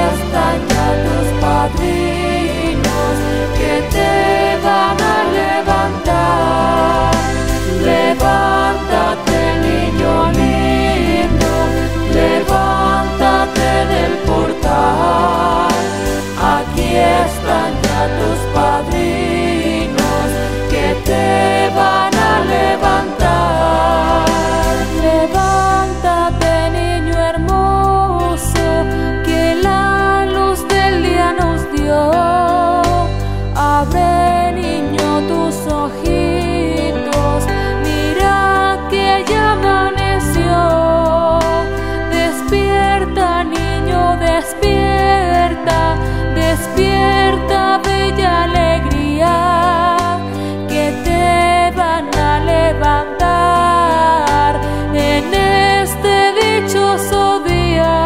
están ya tus padrinos que te van a levantar. Levántate, niño lindo, levántate del portal. Aquí están ya tus padrinos que te van a levantar. Levántate, niño hermoso, que la luz del día nos dio. Abre, niño, tus ojitos, mira que ya amaneció. Despierta, niño, despierta, despierta, bella alegría, que te van a levantar en este dichoso día.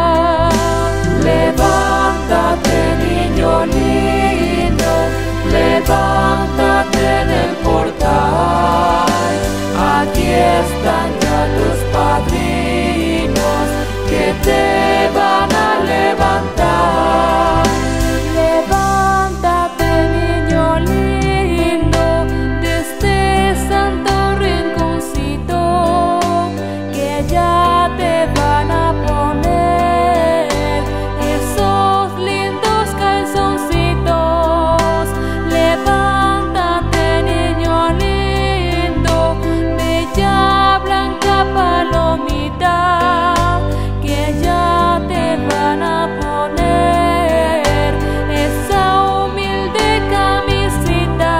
Levántate, niño lindo, levántate del portal. Aquí están ya tus padrinos que te van a levantar. Levántate, niño lindo, de este santo rinconcito, que ya te van a poner esos lindos calzoncitos. Levántate, niño lindo, bella blanca palomita, que ya te van a poner esa humilde camisita.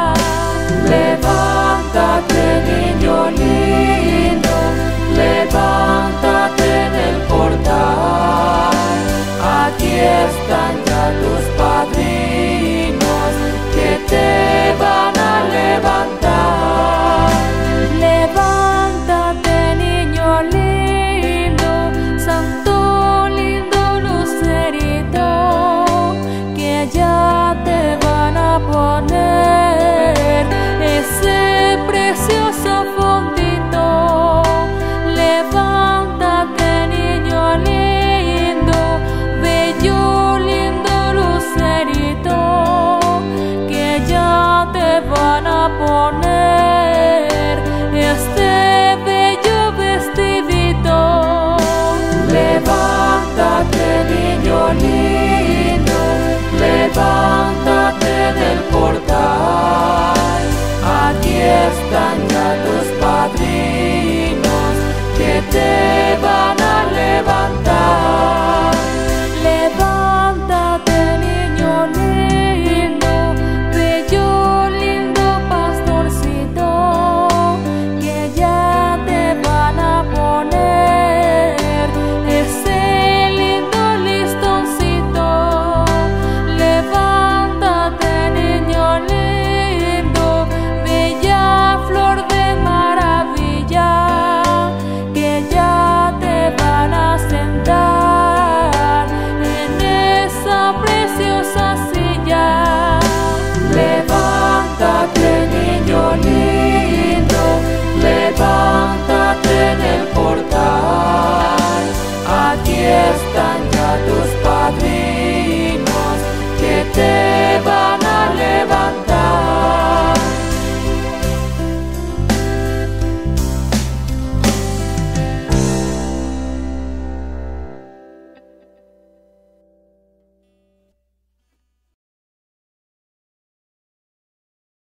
Levántate, niño lindo, levántate del portal. Aquí están ya tus padrinos que te van a levantar. Levántate, niño lindo, santo lindo lucerito, que ya te van a poner ese precioso fondito. Levántate, niño lindo, bello lindo lucerito, que ya te van a poner este bello vestidito. Levántate, niño lindo.